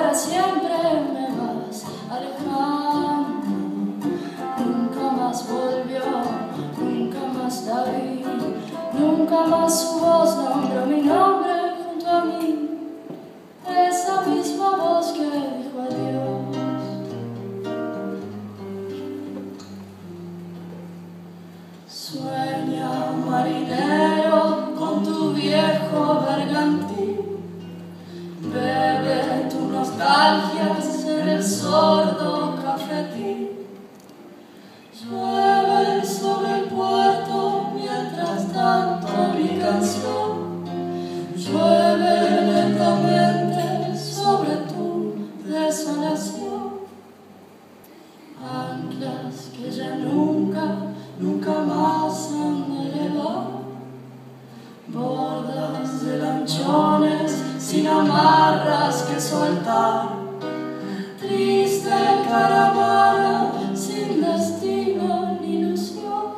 para siempre me vas alejando. Nunca más volvió, nunca más la vi, nunca más su voz nombró mi nombre junto a mí. Esa misma voz que dijo adiós. Sueña, marinero, con tu viejo bergantín. Bebe tu nostalgia en el sordo cafetín. Llueve sobre el puerto mientras tanto mi canción. Llueve lentamente sobre tu desolación. Anclas que ya nunca más han de elevar. Bordas de lanchones sin amarras que soltar. Triste caravana sin destino ni ilusión.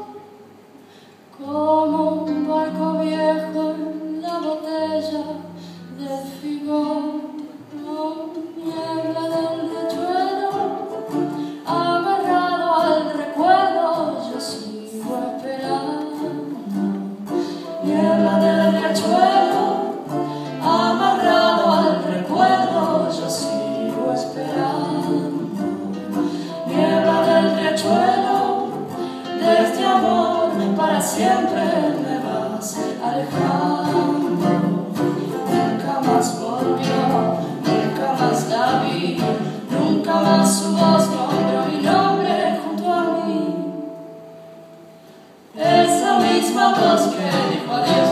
Como un barco viejo en la botella de figón. Niebla del riachuelo, amarrado al recuerdo, yo sigo esperando. Niebla del riachuelo, amarrado al recuerdo, yo sigo esperando. Niebla del riachuelo, de este amor para siempre me vas alejando. Nunca más volvió, nunca más la vi, nunca más su voz nombró mi nombre junto a mí. Esa misma voz que dijo adiós.